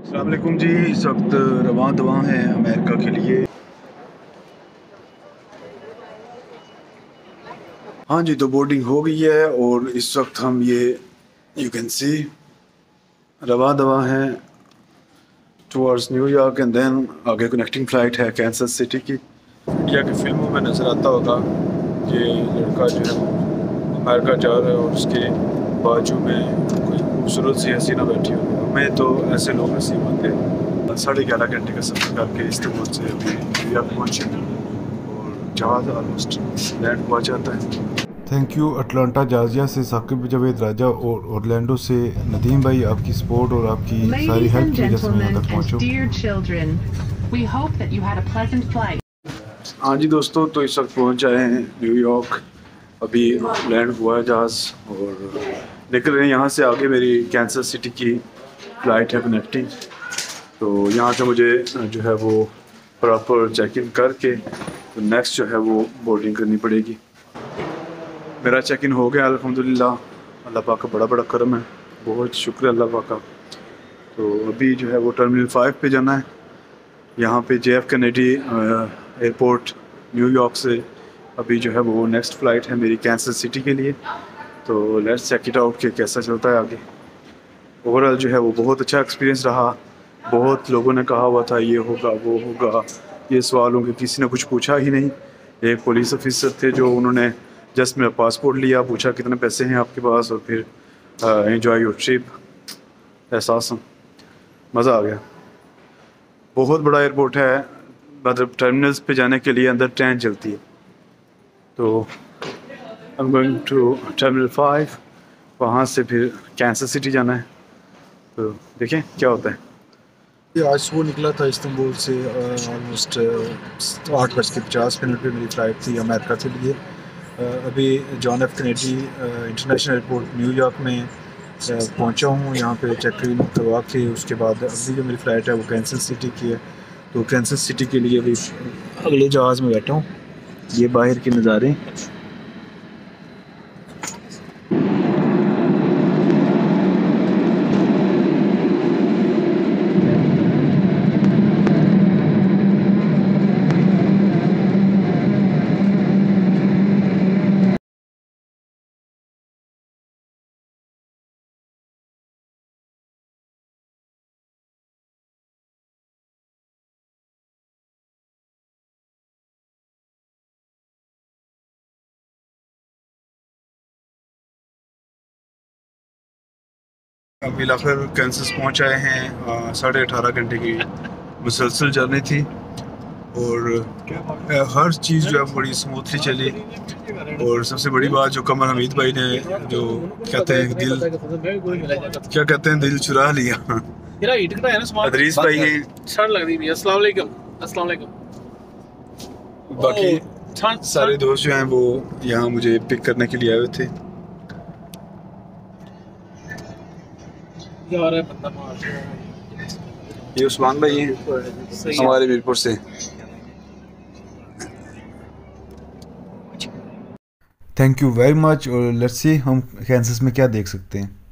अस्सलाम वालेकुम जी। इस वक्त रवां दवां हैं अमेरिका के लिए। हाँ जी, तो बोर्डिंग हो गई है और इस वक्त हम ये यू कैन सी रवां दवां हैं टुवर्ड्स न्यूयॉर्क एंड देन आगे कनेक्टिंग फ़्लाइट है कैंसस सिटी की। इंडिया की फिल्मों में नज़र आता होगा कि लड़का जो है वो अमेरिका जा रहा है और उसके बाजू में कोई खूबसूरत सी हसीना बैठी हुई है। हमें तो ऐसे लोग नसीब होते हैं। 11.5 घंटे का सफ़र करके इस्तांबुल से अभी न्यूयॉर्क पहुँचे और जहाज़ ऑलमोस्ट लैंड हुआ जाता है। थैंक यू अटलांटा जॉर्जिया से साकिब जावेद राजा और ओरलैंडो से नदीम भाई, आपकी सपोर्ट और आपकी सारी हेल्प की वजह से मैं यहाँ तक पहुँचूँ। हाँ जी दोस्तों, तो इस वक्त पहुँच आए हैं न्यूयॉर्क। अभी लैंड हुआ है जहाज़ और निकल रहे हैं यहाँ से। आगे मेरी कैंसस सिटी की फ़्लाइट है कनेक्टिंग, तो यहाँ से मुझे जो है वो प्रॉपर चेक इन करके तो नेक्स्ट जो है वो बोर्डिंग करनी पड़ेगी। मेरा चेक इन हो गया अल्हम्दुलिल्लाह। अल्लाह पाक का बड़ा बड़ा करम है, बहुत शुक्र अल्लाह पाक का। तो अभी जो है वो टर्मिनल 5 पे जाना है। यहाँ पे JF कैनेडी एयरपोर्ट न्यूयॉर्क से अभी जो है वो नेक्स्ट फ़्लाइट है मेरी कैंसस सिटी के लिए। तो लेट्स चेक इट आउट कि कैसा चलता है आगे। ओवरऑल जो है वो बहुत अच्छा एक्सपीरियंस रहा। बहुत लोगों ने कहा हुआ था ये होगा वो होगा, ये सवाल होंगे, किसी ने कुछ पूछा ही नहीं। एक पुलिस ऑफिसर थे जो उन्होंने जस्ट मेरा पासपोर्ट लिया, पूछा कितने पैसे हैं आपके पास और फिर एंजॉय योर ट्रिप। एहसास मज़ा आ गया। बहुत बड़ा एयरपोर्ट है, मतलब टर्मिनल्स पे जाने के लिए अंदर ट्रेन चलती है। तो I am going to terminal 5, वहाँ से फिर कैंसस सिटी जाना है। तो देखें क्या होता है। ये आज सुबह निकला था इस्तांबुल से। ऑलमोस्ट 8:50 पे मेरी फ़्लाइट थी अमेरिका के लिए। अभी John F Kennedy International Airport New York में पहुंचा हूँ। यहाँ पे चेक इन करवा के उसके बाद अभी जो मेरी फ़्लाइट है वो कैंसस सिटी की है। तो कैंसस सिटी के लिए अभी अगले जहाज़ में बैठा हूँ। ये बाहर के नज़ारे। अभी आखिर कैंसस पहुँच आए हैं। 18.5 घंटे की मुसलसल जर्नी थी और हर चीज़ जो है बड़ी स्मूथली चली। और सबसे बड़ी बात जो कमर हमीद भाई ने जो कहते हैं दिल चुरा लिया। अदरीस भाई हैं, बाकी सारे दोस्त जो हैं वो यहाँ मुझे पिक करने के लिए आए हुए थे। ये उस्मान भाई हैं हमारे मीरपुर से। Thank you very much. और लेट्स सी हम कैंसस में क्या देख सकते हैं।